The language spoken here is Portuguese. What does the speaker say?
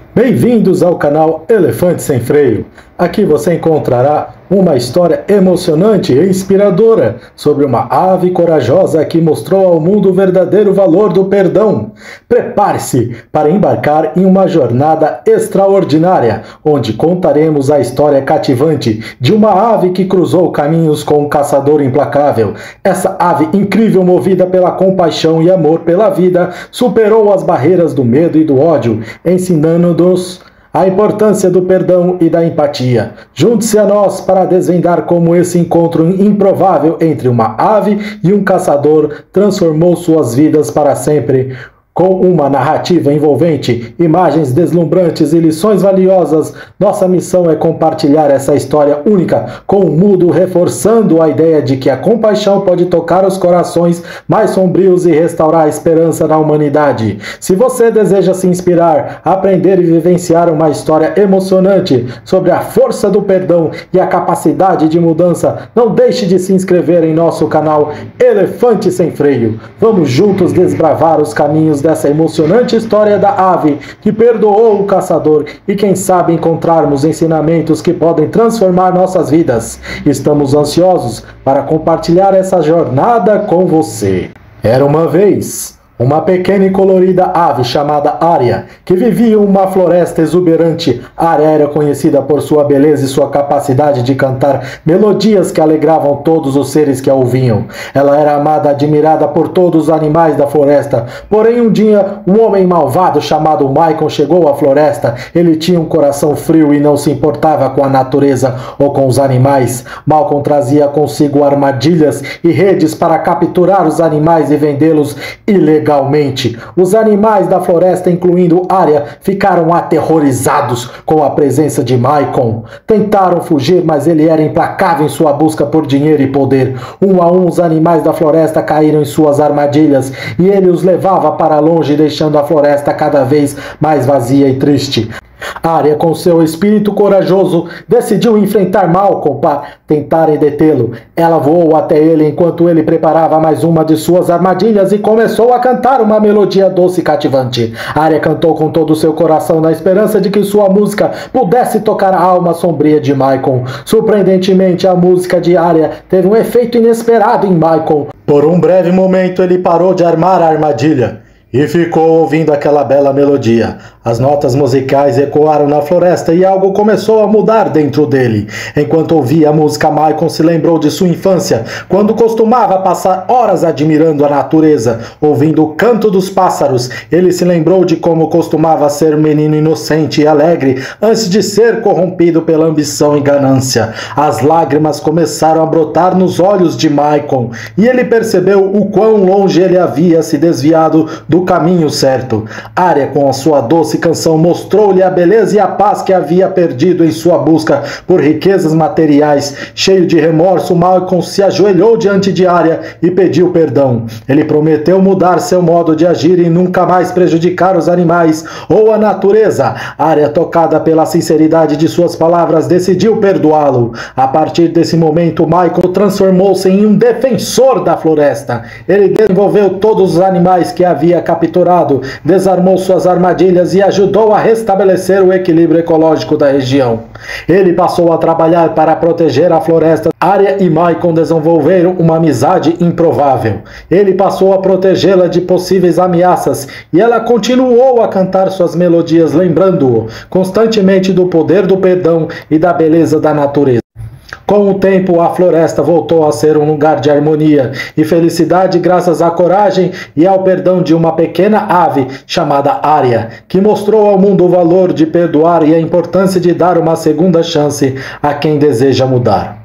Bem-vindos ao canal Elefante Sem Freio. Aqui você encontrará uma história emocionante e inspiradora sobre uma ave corajosa que mostrou ao mundo o verdadeiro valor do perdão. Prepare-se para embarcar em uma jornada extraordinária, onde contaremos a história cativante de uma ave que cruzou caminhos com um caçador implacável. Essa ave incrível, movida pela compaixão e amor pela vida, superou as barreiras do medo e do ódio, ensinando-nos a importância do perdão e da empatia. Junte-se a nós para desvendar como esse encontro improvável entre uma ave e um caçador transformou suas vidas para sempre. Com uma narrativa envolvente, imagens deslumbrantes e lições valiosas, nossa missão é compartilhar essa história única com o mundo, reforçando a ideia de que a compaixão pode tocar os corações mais sombrios e restaurar a esperança na humanidade. Se você deseja se inspirar, aprender e vivenciar uma história emocionante sobre a força do perdão e a capacidade de mudança, não deixe de se inscrever em nosso canal Elefante Sem Freio. Vamos juntos desbravar os caminhos dessa emocionante história da ave que perdoou o caçador e quem sabe encontrarmos ensinamentos que podem transformar nossas vidas. Estamos ansiosos para compartilhar essa jornada com você. Era uma vez uma pequena e colorida ave chamada Ária, que vivia em uma floresta exuberante. Ária era conhecida por sua beleza e sua capacidade de cantar melodias que alegravam todos os seres que a ouviam. Ela era amada e admirada por todos os animais da floresta. Porém, um dia, um homem malvado chamado Maicon chegou à floresta. Ele tinha um coração frio e não se importava com a natureza ou com os animais. Maicon trazia consigo armadilhas e redes para capturar os animais e vendê-los ilegalmente. Os animais da floresta, incluindo Ária, ficaram aterrorizados com a presença de Maicon. Tentaram fugir, mas ele era implacável em sua busca por dinheiro e poder. Um a um, os animais da floresta caíram em suas armadilhas e ele os levava para longe, deixando a floresta cada vez mais vazia e triste. Ária, com seu espírito corajoso, decidiu enfrentar Maicon para tentar detê-lo. Ela voou até ele enquanto ele preparava mais uma de suas armadilhas e começou a cantar uma melodia doce e cativante. Ária cantou com todo o seu coração na esperança de que sua música pudesse tocar a alma sombria de Maicon. Surpreendentemente, a música de Ária teve um efeito inesperado em Maicon. Por um breve momento, ele parou de armar a armadilha e ficou ouvindo aquela bela melodia. As notas musicais ecoaram na floresta e algo começou a mudar dentro dele. Enquanto ouvia a música, Maicon se lembrou de sua infância, quando costumava passar horas admirando a natureza, ouvindo o canto dos pássaros. Ele se lembrou de como costumava ser um menino inocente e alegre, antes de ser corrompido pela ambição e ganância. As lágrimas começaram a brotar nos olhos de Maicon, e ele percebeu o quão longe ele havia se desviado do caminho certo. Ária, com a sua doce canção, mostrou-lhe a beleza e a paz que havia perdido em sua busca por riquezas materiais. Cheio de remorso, Maicon se ajoelhou diante de Ária e pediu perdão. Ele prometeu mudar seu modo de agir e nunca mais prejudicar os animais ou a natureza. Ária, tocada pela sinceridade de suas palavras, decidiu perdoá-lo. A partir desse momento, Maicon transformou-se em um defensor da floresta. Ele desenvolveu todos os animais que havia capturado, desarmou suas armadilhas e ajudou a restabelecer o equilíbrio ecológico da região. Ele passou a trabalhar para proteger a floresta. Ária e Maicon desenvolveram uma amizade improvável. Ele passou a protegê-la de possíveis ameaças e ela continuou a cantar suas melodias, lembrando-o constantemente do poder do perdão e da beleza da natureza. Com o tempo, a floresta voltou a ser um lugar de harmonia e felicidade graças à coragem e ao perdão de uma pequena ave chamada Ária, que mostrou ao mundo o valor de perdoar e a importância de dar uma segunda chance a quem deseja mudar.